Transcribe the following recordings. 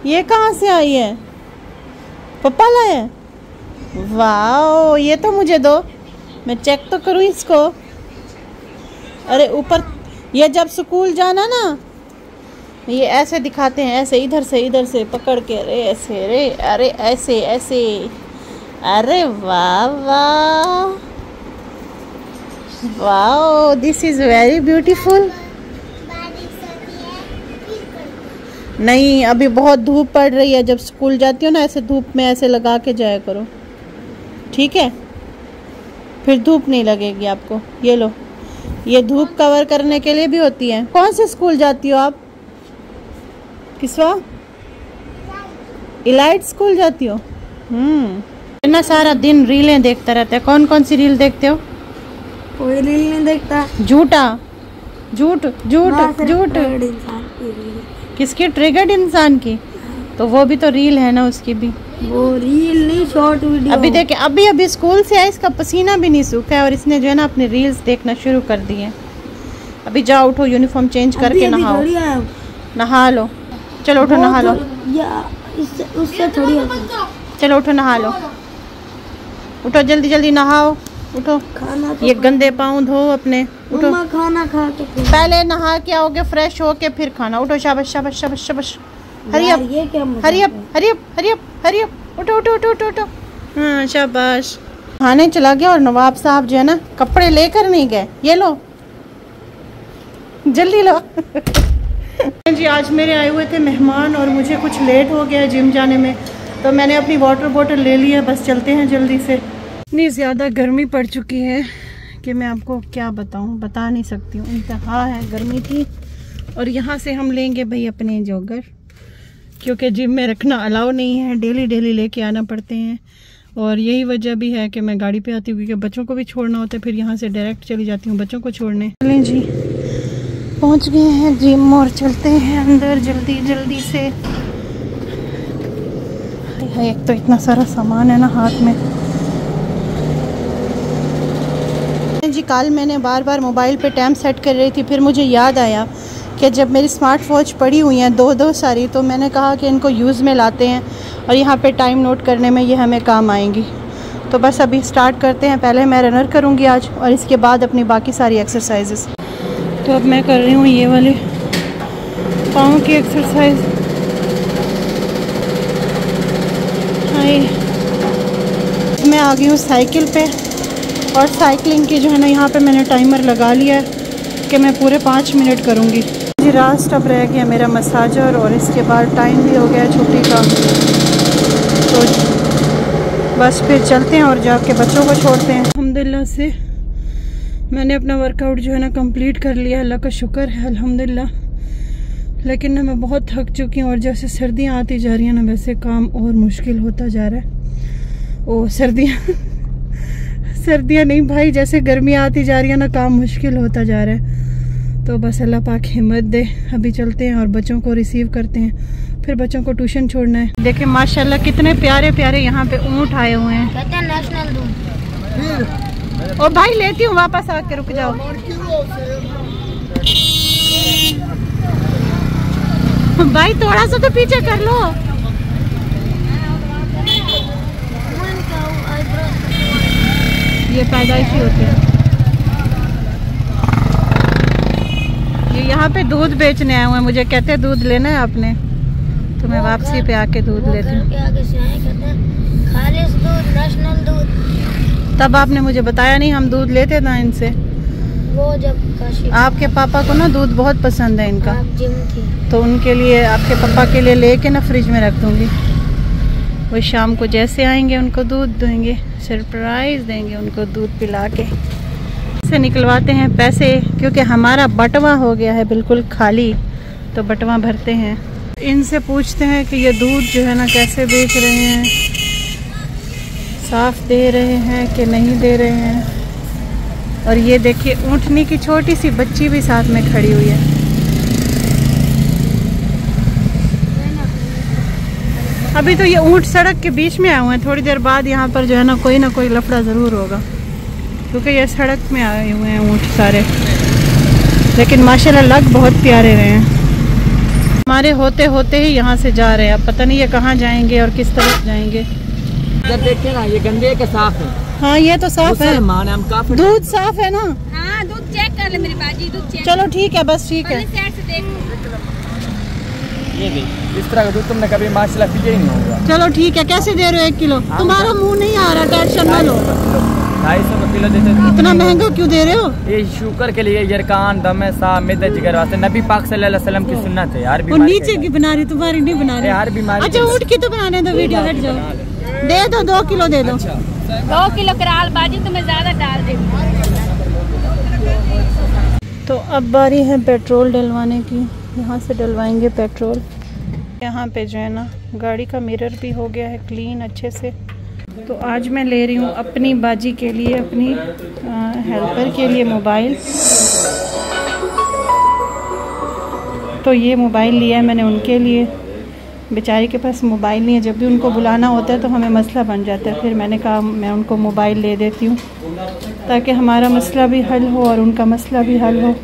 ये कहाँ से आई है? पापा लाए हैं? वाओ, ये तो मुझे दो, मैं चेक तो करूँ इसको। अरे ऊपर, ये जब स्कूल जाना ना, ये ऐसे दिखाते हैं, ऐसे इधर से पकड़ के, अरे ऐसे, अरे ऐसे ऐसे। अरे वाह वाह wow, this is very beautiful. नहीं, अभी बहुत धूप पड़ रही है, जब स्कूल जाती हो ना ऐसे धूप में ऐसे लगा के जाया करो, ठीक है? फिर धूप नहीं लगेगी आपको। ये लो, ये धूप कवर करने के लिए भी होती है। कौन से स्कूल जाती हो आप? किसवा? इलाइट स्कूल जाती हो? इतना सारा दिन रीलें देखता रहता है। कौन कौन सी रील देखते हो? कोई रील नहीं देखता। झूठा, झूठ झूठ झूठ। किसकी? ट्रिगर्ड इंसान की। तो वो भी तो रील है ना, उसकी भी। वो रील नहीं, शॉर्ट वीडियो। अभी देखे, अभी स्कूल से आया, इसका पसीना भी नहीं सूखा है और इसने जो है ना अपने रील्स देखना शुरू कर दी है। अभी जाओ, उठो, यूनिफॉर्म चेंज करके नहाओ, नहा लो। चलो उठो, नहा लो। उससे थोड़ी, चलो उठो, नहा लो। उठो, जल्दी जल्दी नहाओ, उठो। खाना तो ये गंदे पाँव धो अपने, उठो। खाना खा के पहले नहा के आओगे, फ्रेश होके फिर खाना। उठो, शाबाश शाबाश शाबाश शाबाश। Hurry up, hurry up, hurry up, hurry up, hurry up. उठो उठो उठो उठो उठो। हाँ, शाबाश। खाने चला गया और नवाब साहब जो है ना कपड़े लेकर नहीं गए। ये लो, जल्दी लो। जी, आज मेरे आए हुए थे मेहमान और मुझे कुछ लेट हो गया जिम जाने में, तो मैंने अपनी वाटर बोतल ले ली है। बस चलते हैं जल्दी से। इतनी ज़्यादा गर्मी पड़ चुकी है कि मैं आपको क्या बताऊं, बता नहीं सकती हूँ। इंतहा है गर्मी की। और यहाँ से हम लेंगे भाई अपने जॉगर, क्योंकि जिम में रखना अलाउ नहीं है, डेली डेली लेके आना पड़ते हैं। और यही वजह भी है कि मैं गाड़ी पे आती हूँ, क्योंकि बच्चों को भी छोड़ना होता है। फिर यहाँ से डायरेक्ट चली जाती हूँ बच्चों को छोड़ने। चलें जी, पहुँच गए हैं जिम और चलते हैं अंदर जल्दी जल्दी से। एक तो इतना सारा सामान है ना हाथ में। जी, कल मैंने बार बार मोबाइल पे टाइम सेट कर रही थी, फिर मुझे याद आया कि जब मेरी स्मार्ट वॉच पड़ी हुई हैं दो सारी, तो मैंने कहा कि इनको यूज़ में लाते हैं और यहाँ पे टाइम नोट करने में ये हमें काम आएंगी। तो बस अभी स्टार्ट करते हैं। पहले मैं रनर करूँगी आज और इसके बाद अपनी बाकी सारी एक्सरसाइजेस। तो अब मैं कर रही हूँ ये वाली पाँव की एक्सरसाइज। हाय, मैं आ गई हूँ साइकिल पे और साइकिलिंग की जो है ना यहाँ पे मैंने टाइमर लगा लिया है कि मैं पूरे 5 मिनट करूँगी। जी, लास्ट अब रह गया मेरा मसाजर और इसके बाद टाइम भी हो गया छुट्टी का। तो बस फिर चलते हैं और जाके बच्चों को छोड़ते हैं। अल्हम्दुलिल्लाह से मैंने अपना वर्कआउट जो है ना कंप्लीट कर लिया, अल्लाह का शुक्र है अल्हम्दुलिल्लाह। लेकिन ना मैं बहुत थक चुकी हूँ और जैसे सर्दियाँ आती जा रही हैं ना, वैसे काम और मुश्किल होता जा रहा है। ओ सर्दियाँ नहीं भाई, जैसे गर्मियाँ आती जा रही है ना, काम मुश्किल होता जा रहा है। तो बस अल्लाह पाक हिम्मत दे। अभी चलते हैं और बच्चों को रिसीव करते हैं, फिर बच्चों को ट्यूशन छोड़ना है। देखें माशाल्लाह कितने प्यारे प्यारे यहाँ पे ऊँट आए हुए हैं। कहते हैं नेशनल दूध। और भाई लेती हूँ, वापस आके रुक जाओ। भाई थोड़ा सा तो पीछे कर लो। ये पैदाइशी होते हैं। ये यहाँ पे दूध बेचने आए हुए हैं, मुझे कहते हैं दूध लेना है आपने, तो मैं वापसी पे आके दूध लेती हूँ। खालिस दूध, नेशनल दूध। तब आपने मुझे बताया नहीं, हम दूध लेते ना इनसे। वो जब आपके पापा को ना दूध बहुत पसंद है इनका, जिम थी तो उनके लिए, आपके पापा के लिए लेके ना फ्रिज में रख दूँगी। वो शाम को जैसे आएंगे उनको दूध देंगे, सरप्राइज देंगे उनको दूध पिला के। से निकलवाते हैं पैसे, क्योंकि हमारा बटवा हो गया है बिल्कुल खाली, तो बटवा भरते हैं। इनसे पूछते हैं कि ये दूध जो है ना कैसे बेच रहे हैं, साफ दे रहे हैं कि नहीं दे रहे हैं। और ये देखिए ऊँटनी की छोटी सी बच्ची भी साथ में खड़ी हुई है। अभी तो ये ऊँट सड़क के बीच में आए हुए हैं, थोड़ी देर बाद यहाँ पर जो है ना कोई लफड़ा ज़रूर होगा, क्योंकि ये सड़क में आए हुए हैं ऊँट सारे। लेकिन माशाल्लाह लग बहुत प्यारे रहे हैं। हमारे होते होते ही यहाँ से जा रहे हैं। अब पता नहीं ये कहाँ जाएंगे और किस तरफ जाएंगे। जब देखते ना ये गंदे के साफ है। हाँ ये तो साफ है, दूध साफ है ना। हाँ दूध चेक कर ले मेरी बाजी, दूध चेक। चलो ठीक है, बस ठीक है। ये भी इस तरह का दूध तुमने कभी माशाल्लाह पिया ही नहीं होगा। चलो ठीक है, कैसे दे रहे हो 1 किलो? तुम्हारा मुंह नहीं आ रहा, टेंशन ना लो। 250 का किलो देते थे। इतना महंगा क्यों दे रहे हो? ये शुगर के लिए यरकान दम साहब मिर्च जिगर वास्ते नबी पाक सल्लल्लाहु अलैहि वसल्लम की सुन्नत है। यार और नीचे की बना रही, तुम्हारी नहीं बना रही। हर बीमारी अच्छा ऊँट की तो बनाने दो, वीडियो हट जाओ। दे दो 2 किलो दे दो। 2 किलो कराल बाजी तुम्हें ज्यादा डाल दे। तो अब बारी है पेट्रोल डलवाने की। यहाँ से डलवाएंगे पेट्रोल। यहाँ पे जो है ना गाड़ी का मिरर भी हो गया है क्लीन अच्छे से। तो आज मैं ले रही हूँ अपनी बाजी के लिए, अपनी हेल्पर के लिए मोबाइल। तो ये मोबाइल लिया है मैंने उनके लिए। बेचारी के पास मोबाइल नहीं है, जब भी उनको बुलाना होता है तो हमें मसला बन जाता है। फिर मैंने कहा मैं उनको मोबाइल ले देती हूँ ताकि हमारा मसला भी हल हो और उनका मसला भी हल हो।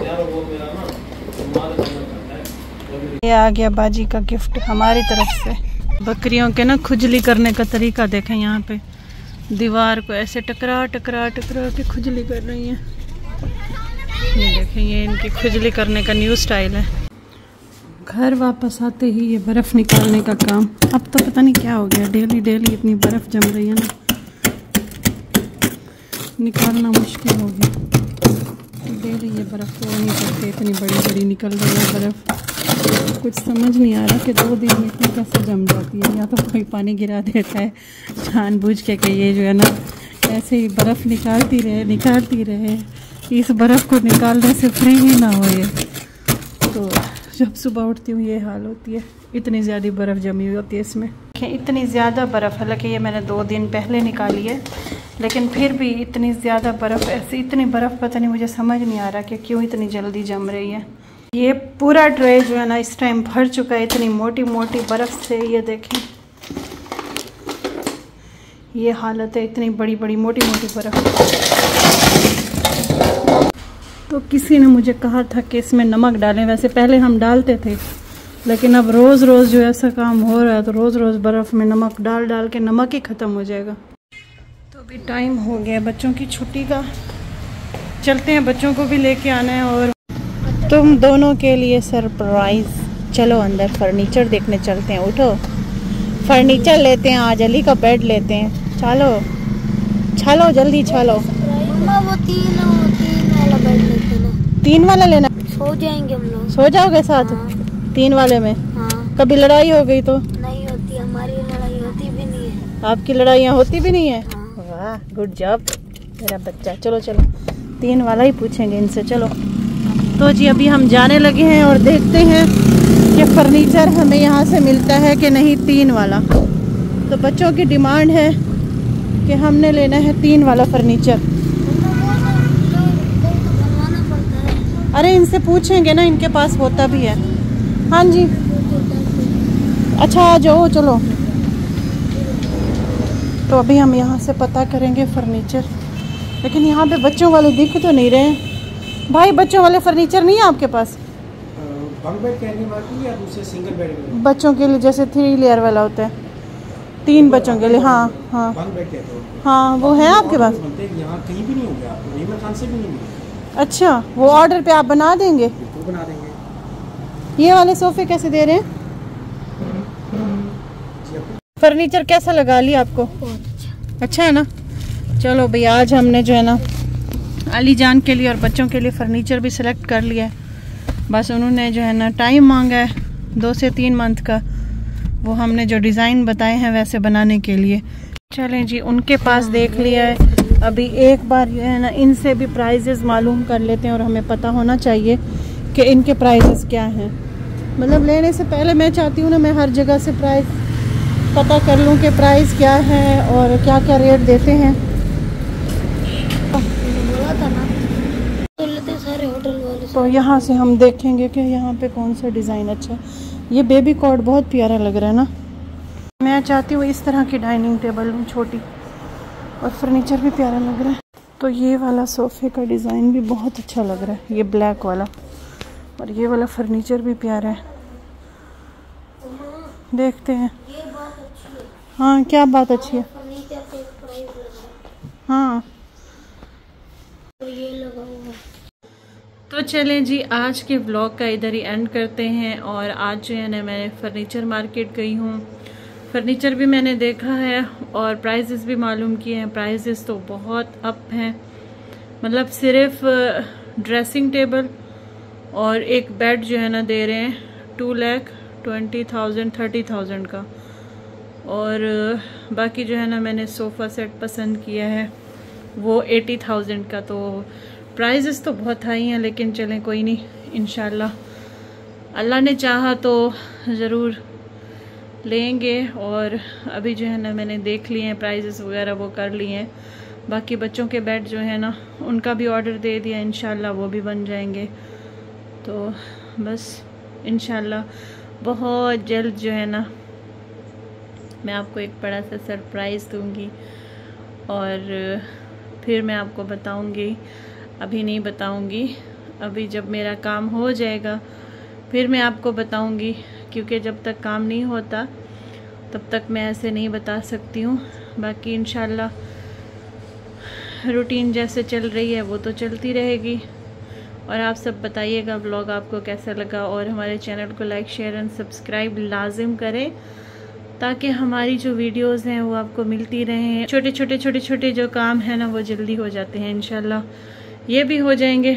ये आ गया बाजी का गिफ्ट हमारी तरफ से। बकरियों के ना खुजली करने का तरीका देखें, यहाँ पे दीवार को ऐसे टकरा टकरा टकरा के खुजली कर रही हैं। ये देखें, ये इनकी खुजली करने का न्यू स्टाइल है। घर वापस आते ही ये बर्फ़ निकालने का काम। अब तो पता नहीं क्या हो गया, डेली डेली इतनी बर्फ़ जम रही है ना, निकालना मुश्किल हो गया। डेली ये बर्फ़ तो नहीं करते, इतनी बड़ी बड़ी निकल रही है बर्फ़। कुछ समझ नहीं आ रहा कि 2 दिन में इतनी कैसे जम जाती है। या तो कोई पानी गिरा देता है जानबूझ के कि ये जो है ना ऐसे ही बर्फ़ निकालती रहे। इस बर्फ़ को निकालने से फ्री ही ना हो ये। तो जब सुबह उठती हूँ ये हाल होती है, इतनी ज़्यादा बर्फ़ जमी हुई होती है इसमें। इतनी ज़्यादा बर्फ़, हालांकि ये मैंने 2 दिन पहले निकाली है, लेकिन फिर भी इतनी ज़्यादा बर्फ़, ऐसी इतनी बर्फ़ पता नहीं, मुझे समझ नहीं आ रहा कि क्यों इतनी जल्दी जम रही है। ये पूरा ट्रे जो है ना इस टाइम भर चुका है इतनी मोटी मोटी बर्फ़ से। ये देखें, ये हालत है, इतनी बड़ी बड़ी मोटी मोटी बर्फ़। तो किसी ने मुझे कहा था कि इसमें नमक डालें। वैसे पहले हम डालते थे, लेकिन अब रोज़ रोज़ जो ऐसा काम हो रहा है तो रोज़ रोज़ बर्फ़ में नमक डाल डाल के नमक ही ख़त्म हो जाएगा। तो अभी टाइम हो गया बच्चों की छुट्टी का, चलते हैं, बच्चों को भी लेके आना है और तुम दोनों के लिए सरप्राइज़। चलो अंदर फर्नीचर देखने चलते हैं। उठो, फर्नीचर लेते हैं आज, अली का बेड लेते हैं। चलो चलो जल्दी चलो। वो 3 वाला बेड लेते ना। 3 वाला लेना? सो जाएंगे हम लोग। सो जाओगे साथ? हाँ। 3 वाले में? हाँ। कभी लड़ाई हो गई तो? नहीं होती, हमारी लड़ाई होती भी नहीं है। आपकी लड़ाइयाँ होती भी नहीं है? हाँ। वाह, गुड जॉब मेरा बच्चा। चलो चलो, 3 वाला ही पूछेंगे इनसे। चलो तो जी अभी हम जाने लगे हैं और देखते हैं कि फर्नीचर हमें यहाँ से मिलता है कि नहीं 3 वाला। तो बच्चों की डिमांड है कि हमने लेना है 3 वाला फर्नीचर। अरे इनसे पूछेंगे ना, इनके पास होता भी है। हाँ जी, अच्छा आ जाओ चलो। तो अभी हम यहाँ से पता करेंगे फर्नीचर, लेकिन यहाँ पे बच्चों वाले दिख तो नहीं रहे। भाई बच्चों वाले फर्नीचर नहीं है आपके पास? बंक बेड कहने वाली या दूसरे सिंगल बेड में? बच्चों के लिए जैसे 3 लेयर वाला होता है, 3 बच्चों के लिए। हाँ हाँ बंक बेड कहते हो? हाँ, वो है आपके पास? यहाँ कहीं भी नहीं हो गया, रीमा खान से भी नहीं मिला। अच्छा, वो ऑर्डर पे आप बना देंगे? बिल्कुल बना देंगे। ये वाले सोफे कैसे दे रहे हैं? फर्नीचर कैसा लगा लिया आपको? अच्छा है ना? चलो भाई, आज हमने जो है ना अली जान के लिए और बच्चों के लिए फ़र्नीचर भी सिलेक्ट कर लिया है। बस उन्होंने जो है ना टाइम मांगा है 2 से 3 मंथ का, वो हमने जो डिज़ाइन बताए हैं वैसे बनाने के लिए। चलें जी, उनके पास देख लिया है। अभी एक बार जो है ना इनसे भी प्राइजेस मालूम कर लेते हैं, और हमें पता होना चाहिए कि इनके प्राइजेस क्या हैं। मतलब लेने से पहले मैं चाहती हूँ ना मैं हर जगह से प्राइस पता कर लूँ कि प्राइस क्या है और क्या क्या रेट देते हैं। सारे होटल वाले। तो यहाँ से हम देखेंगे कि यहाँ पे कौन सा डिज़ाइन अच्छा है। ये बेबी कॉट बहुत प्यारा लग रहा है ना। मैं चाहती हूँ इस तरह की डाइनिंग टेबल लूँ छोटी, और फर्नीचर भी प्यारा लग रहा है। तो ये वाला सोफ़े का डिज़ाइन भी बहुत अच्छा लग रहा है, ये ब्लैक वाला, और ये वाला फर्नीचर भी प्यारा है। देखते हैं। ये बात अच्छी है। हाँ, क्या बात अच्छी है? फर्नीचर पे एक प्राइस लगा है हाँ, और ये लगा हुआ है। तो चलें जी, आज के व्लॉग का इधर ही एंड करते हैं। और आज जो है ना मैं फर्नीचर मार्केट गई हूँ। फर्नीचर भी मैंने देखा है और प्राइसेस भी मालूम किए हैं। प्राइसेस तो बहुत अप हैं, मतलब सिर्फ ड्रेसिंग टेबल और एक बेड जो है ना दे रहे हैं 2,20,000 30,000 का। और बाकी जो है ना मैंने सोफ़ा सेट पसंद किया है वो 80,000 का। तो प्राइजेस तो बहुत हाई हैं, लेकिन चलें कोई नहीं, इंशाल्लाह अल्लाह ने चाहा तो ज़रूर लेंगे। और अभी जो है ना मैंने देख लिए हैं प्राइजेस वगैरह, वो कर लिए हैं। बाकी बच्चों के बेड जो है ना उनका भी ऑर्डर दे दिया, इंशाल्लाह वो भी बन जाएंगे। तो बस इंशाल्लाह बहुत जल्द जो है ना मैं आपको एक बड़ा सा सरप्राइज़ दूंगी और फिर मैं आपको बताऊंगी। अभी नहीं बताऊंगी, अभी जब मेरा काम हो जाएगा फिर मैं आपको बताऊंगी, क्योंकि जब तक काम नहीं होता तब तक मैं ऐसे नहीं बता सकती हूँ। बाकी इंशाल्लाह रूटीन जैसे चल रही है वो तो चलती रहेगी। और आप सब बताइएगा व्लॉग आपको कैसा लगा, और हमारे चैनल को लाइक शेयर एंड सब्सक्राइब लाजिम करें ताकि हमारी जो वीडियोस हैं वो आपको मिलती रहें। छोटे छोटे जो काम है ना वो जल्दी हो जाते हैं, इंशाल्लाह ये भी हो जाएंगे।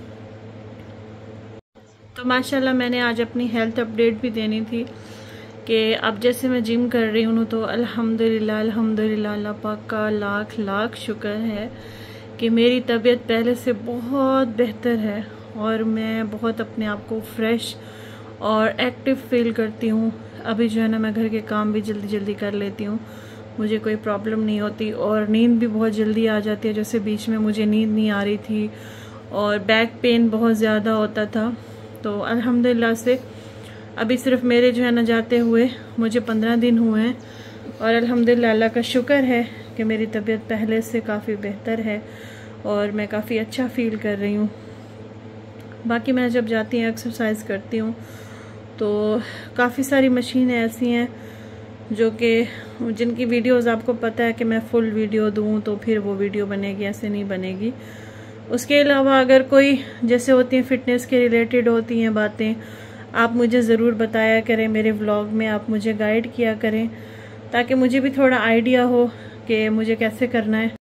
तो माशाल्लाह मैंने आज अपनी हेल्थ अपडेट भी देनी थी कि अब जैसे मैं जिम कर रही हूँ तो अल्हम्दुलिल्लाह अल्लाह पाक का लाख लाख शुक्र है कि मेरी तबीयत पहले से बहुत बेहतर है और मैं बहुत अपने आप को फ्रेश और एक्टिव फील करती हूँ। अभी जो है ना मैं घर के काम भी जल्दी कर लेती हूँ, मुझे कोई प्रॉब्लम नहीं होती। और नींद भी बहुत जल्दी आ जाती है, जैसे बीच में मुझे नींद नहीं आ रही थी और बैक पेन बहुत ज़्यादा होता था। तो अल्हम्दुलिल्लाह से अभी सिर्फ मेरे जो है ना जाते हुए मुझे 15 दिन हुए हैं और अल्हम्दुलिल्लाह अल्लाह का शुक्र है कि मेरी तबीयत पहले से काफ़ी बेहतर है और मैं काफ़ी अच्छा फील कर रही हूँ। बाकी मैं जब जाती हूँ एक्सरसाइज करती हूँ तो काफ़ी सारी मशीनें ऐसी हैं जो कि जिनकी वीडियोस आपको पता है कि मैं फुल वीडियो दूँ तो फिर वो वीडियो बनेगी, ऐसे नहीं बनेगी। उसके अलावा अगर कोई जैसे होती हैं फिटनेस के रिलेटेड होती हैं बातें, आप मुझे ज़रूर बताया करें मेरे व्लॉग में, आप मुझे गाइड किया करें ताकि मुझे भी थोड़ा आइडिया हो कि मुझे कैसे करना है।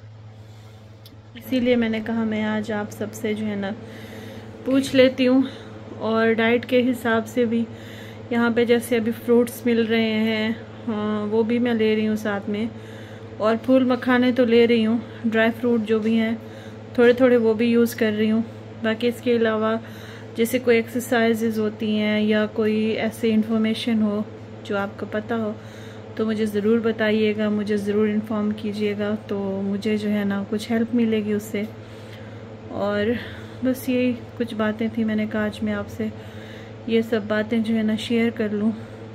इसीलिए मैंने कहा मैं आज आप सबसे जो है ना पूछ लेती हूँ। और डाइट के हिसाब से भी यहाँ पे जैसे अभी फ्रूट्स मिल रहे हैं, हाँ वो भी मैं ले रही हूँ साथ में, और फूल मखाने तो ले रही हूँ, ड्राई फ्रूट जो भी हैं थोड़े वो भी यूज़ कर रही हूँ। बाकी इसके अलावा जैसे कोई एक्सरसाइजेज होती हैं या कोई ऐसे इन्फॉर्मेशन हो जो आपको पता हो तो मुझे ज़रूर बताइएगा, मुझे ज़रूर इन्फॉर्म कीजिएगा, तो मुझे जो है ना कुछ हेल्प मिलेगी उससे। और बस यही कुछ बातें थी, मैंने कहा आज मैं आपसे ये सब बातें जो है ना शेयर कर लूँ।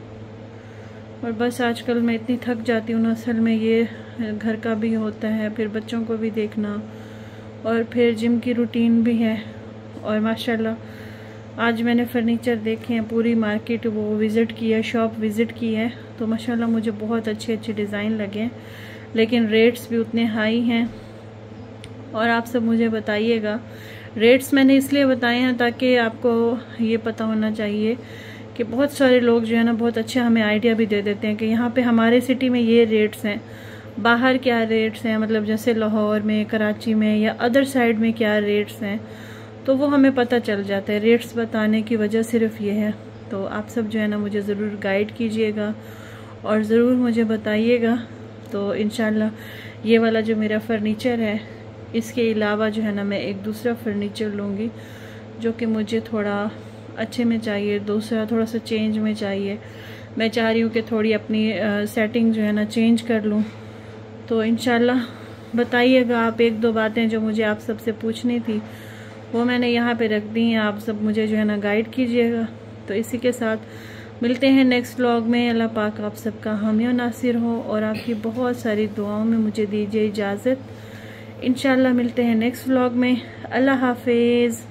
और बस आजकल मैं इतनी थक जाती हूँ ना, असल में ये घर का भी होता है, फिर बच्चों को भी देखना और फिर जिम की रूटीन भी है। और माशाल्लाह आज मैंने फ़र्नीचर देखे हैं, पूरी मार्केट वो विज़िट की है, शॉप विज़िट की है, तो माशाल्लाह मुझे बहुत अच्छे डिज़ाइन लगे, लेकिन रेट्स भी उतने हाई हैं। और आप सब मुझे बताइएगा, रेट्स मैंने इसलिए बताए हैं ताकि आपको ये पता होना चाहिए कि बहुत सारे लोग जो है ना बहुत अच्छा हमें आइडिया भी दे देते हैं कि यहाँ पे हमारे सिटी में ये रेट्स हैं, बाहर क्या रेट्स हैं, मतलब जैसे लाहौर में, कराची में या अदर साइड में क्या रेट्स हैं, तो वो हमें पता चल जाता है। रेट्स बताने की वजह सिर्फ ये है। तो आप सब जो है ना मुझे ज़रूर गाइड कीजिएगा और ज़रूर मुझे बताइएगा। तो इंशाल्लाह ये वाला जो मेरा फ़र्नीचर है, इसके अलावा जो है ना मैं एक दूसरा फ़र्नीचर लूँगी जो कि मुझे थोड़ा अच्छे में चाहिए, दूसरा थोड़ा सा चेंज में चाहिए। मैं चाह रही हूँ कि थोड़ी अपनी सेटिंग जो है ना चेंज कर लूँ। तो इंशाल्लाह बताइएगा आप, एक दो बातें जो मुझे आप सबसे पूछनी थी वो मैंने यहाँ पे रख दी हैं, आप सब मुझे जो है ना गाइड कीजिएगा। तो इसी के साथ मिलते हैं नेक्स्ट व्लॉग में। अल्लाह पाक आप सबका हामी और नासिर हो और आपकी बहुत सारी दुआओं में मुझे दीजिए इजाज़त। इंशाल्लाह मिलते हैं नेक्स्ट व्लॉग में। अल्लाह हाफिज़।